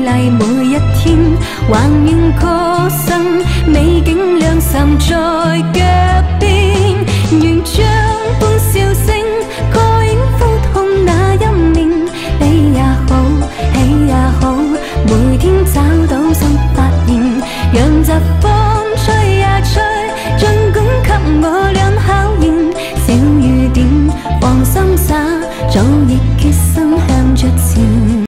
麗每一天，還願歌聲美景兩站在腳邊，願將歡笑聲蓋掩苦痛那一面，悲也好，喜也好，每天找到新發現，讓疾風吹呀吹，儘管給我倆考驗，小雨點放心灑，早已決心。